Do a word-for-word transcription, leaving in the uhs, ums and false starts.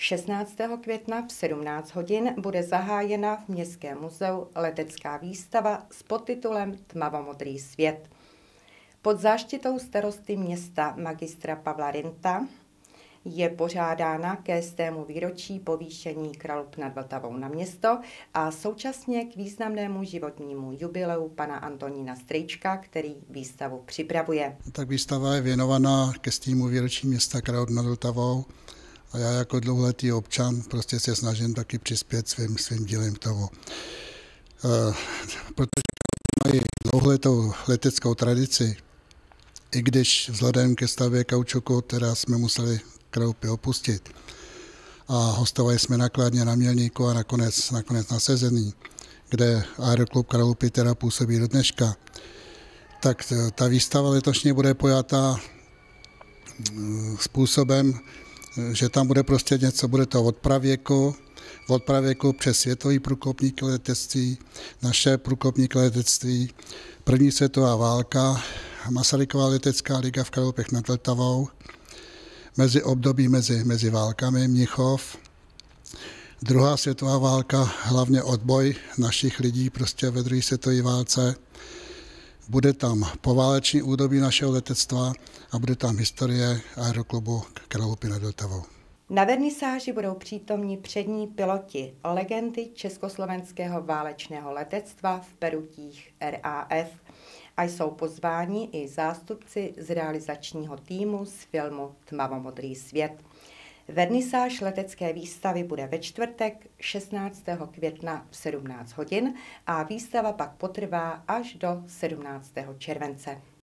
šestnáctého května v sedmnáct hodin bude zahájena v Městském muzeu letecká výstava s podtitulem Tmavomodrý svět. Pod záštitou starosty města magistra Pavla Rinta je pořádána ke stému výročí povýšení Kralup nad Vltavou na město a současně k významnému životnímu jubileu pana Antonína Strejčka, který výstavu připravuje. Tak výstava je věnovaná ke stému výročí města Kralup nad Vltavou a já jako dlouholetý občan prostě se snažím taky přispět svým, svým dílem k tomu. E, protože mají dlouholetou leteckou tradici, i když vzhledem ke stavbě kaučuku teda jsme museli Kralupy opustit a hostovali jsme nakladně na Mělníku a nakonec, nakonec na Sezení, kde Aeroklub Kralupy teda působí do dneška, tak ta výstava letošně bude pojatá způsobem, že tam bude prostě něco, bude to od pravěku, od pravěku přes světový průkopník letectví, naše průkopník letectví, první světová válka, Masarykova letecká liga v Kralupech nad Vltavou, mezi období mezi, mezi válkami Mnichov, druhá světová válka, hlavně odboj našich lidí prostě ve druhé světové válce, bude tam pováleční údobí našeho letectva a bude tam historie Aeroklubu Kralupy nad Vltavou. Na vernisáži budou přítomni přední piloti, legendy československého válečného letectva v perutích R A F a jsou pozváni i zástupci z realizačního týmu z filmu Tmavomodrý svět. Vernisáž letecké výstavy bude ve čtvrtek šestnáctého května v sedmnáct hodin a výstava pak potrvá až do sedmnáctého července.